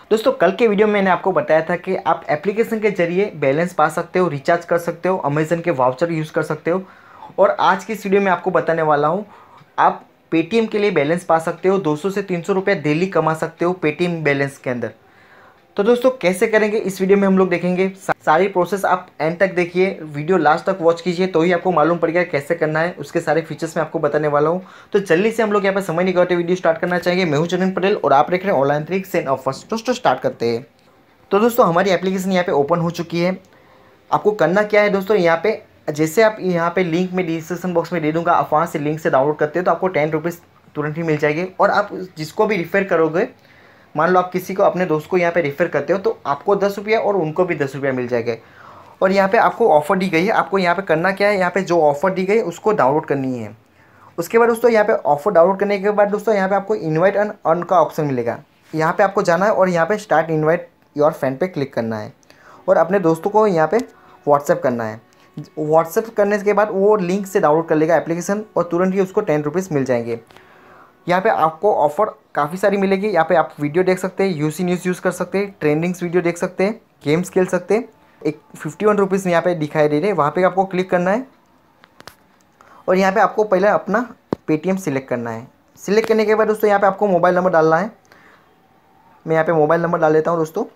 दोस्तों कल के वीडियो में मैंने आपको बताया था कि आप एप्लीकेशन के जरिए बैलेंस पा सकते हो, रिचार्ज कर सकते हो, अमेजन के वाउचर यूज़ कर सकते हो। और आज की इस वीडियो में आपको बताने वाला हूँ, आप पेटीएम के लिए बैलेंस पा सकते हो, 200 से 300 रुपये डेली कमा सकते हो पेटीएम बैलेंस के अंदर। तो दोस्तों कैसे करेंगे इस वीडियो में हम लोग देखेंगे। सारी प्रोसेस आप एंड तक देखिए, वीडियो लास्ट तक वॉच कीजिए तो ही आपको मालूम पड़ेगा कैसे करना है। उसके सारे फीचर्स मैं आपको बताने वाला हूँ। तो जल्दी से हम लोग यहाँ पर समय नहीं करते, वीडियो स्टार्ट करना चाहिए। मैं हूँ चंदन पटेल और आप देख रहे हैं ऑनलाइन ट्रिक्स एंड ऑफर्स। दोस्तों स्टार्ट करते हैं। तो दोस्तों हमारी एप्लीकेशन यहाँ पे ओपन हो चुकी है। आपको करना क्या है दोस्तों, यहाँ पे जैसे आप यहाँ पे लिंक में डिस्क्रिप्शन बॉक्स में दे दूँगा, आप वहाँ से लिंक से डाउनलोड करते हो तो आपको 10 रुपीज़ तुरंत ही मिल जाएगी। और आप जिसको भी रिफ़र करोगे, मान लो आप किसी को अपने दोस्त को यहाँ पे रेफ़र करते हो तो आपको 10 रुपया और उनको भी 10 रुपया मिल जाएगा। और यहाँ पे आपको ऑफ़र दी गई है, आपको यहाँ पे करना क्या है, यहाँ पे जो ऑफ़र दी गई है उसको डाउनलोड करनी है। उसके बाद दोस्तों यहाँ पे ऑफ़र डाउनलोड करने के बाद दोस्तों यहाँ पे आपको इनवाइट एंड अर्न का ऑप्शन मिलेगा। यहाँ पे आपको जाना है और यहाँ पे स्टार्ट इनवाइट योर फ्रेंड पे क्लिक करना है और अपने दोस्तों को यहाँ पे व्हाट्सएप करना है। व्हाट्सएप करने के बाद वो लिंक से डाउनलोड कर लेगा एप्लीकेशन और तुरंत ही उसको 10 रुपीज़ मिल जाएंगे। यहाँ पे आपको ऑफ़र काफ़ी सारी मिलेगी। यहाँ पे आप वीडियो देख सकते हैं, यूसी न्यूज़ यूज़ कर सकते हैं, ट्रेंडिंग्स वीडियो देख सकते हैं, गेम्स खेल सकते हैं। एक 51 रुपीज़ यहाँ पे दिखाई दे रहे हैं, वहाँ पे आपको क्लिक करना है और यहाँ पे आपको पहले अपना पेटीएम सिलेक्ट करना है। सिलेक्ट करने के बाद दोस्तों यहाँ पे आपको मोबाइल नंबर डालना है। मैं यहाँ पे मोबाइल नंबर डाल लेता हूँ दोस्तों।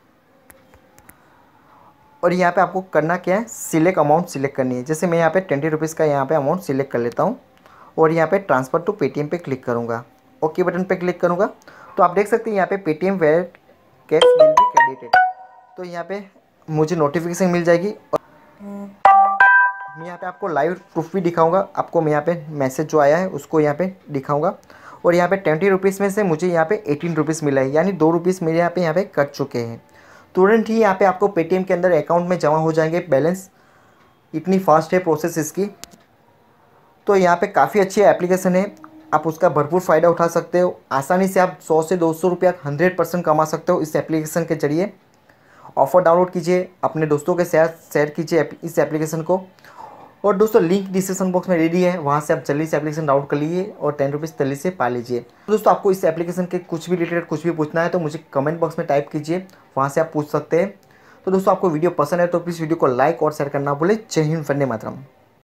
और यहाँ पे आपको करना क्या है, सिलेक्ट अमाउंट सिलेक्ट करनी है। जैसे मैं यहाँ पे 20 रुपीज़ का यहाँ पे अमाउंट सिलेक्ट कर लेता हूँ और यहाँ पे ट्रांसफ़र टू पेटीएम पे क्लिक करूँगा। ओके बटन पे क्लिक करूँगा तो आप देख सकते हैं यहाँ पे Paytm wallet cash will be credited. तो यहाँ पे मुझे नोटिफिकेशन मिल जाएगी और मैं यहाँ पे आपको लाइव प्रूफ भी दिखाऊंगा। आपको मैं यहाँ पे मैसेज जो आया है उसको यहाँ पे दिखाऊंगा। और यहाँ पे 20 रुपीज़ में से मुझे यहाँ पे 18 रुपीज़ मिला है, यानी 2 रुपीज़ मेरे यहाँ पे कट चुके हैं। तुरंत ही यहाँ पे आपको पेटीएम के अंदर अकाउंट में जमा हो जाएंगे बैलेंस। इतनी फास्ट है प्रोसेस इसकी। तो यहाँ पे काफ़ी अच्छी एप्लीकेशन है, आप उसका भरपूर फ़ायदा उठा सकते हो। आसानी से आप 100 से 200 रुपया 100% कमा सकते हो इस एप्लीकेशन के ज़रिए। ऑफ़र डाउनलोड कीजिए, अपने दोस्तों के साथ शेयर कीजिए इस एप्लीकेशन को। और दोस्तों लिंक डिस्क्रिप्शन बॉक्स में रेडी है, वहाँ से आप जल्दी से एप्लीकेशन डाउनलोड कर लीजिए और 10 रुपीज़ जल्दी से पा लीजिए। दोस्तों आपको इस एप्लीकेशन के कुछ भी रिलेटेड कुछ भी पूछना है तो मुझे कमेंट बॉक्स में टाइप कीजिए, वहाँ से आप पूछ सकते हैं। तो दोस्तों आपको वीडियो पसंद है तो प्लीज़ वीडियो को लाइक और शेयर करना भूलें। जय हिंद, वंदे मातरम।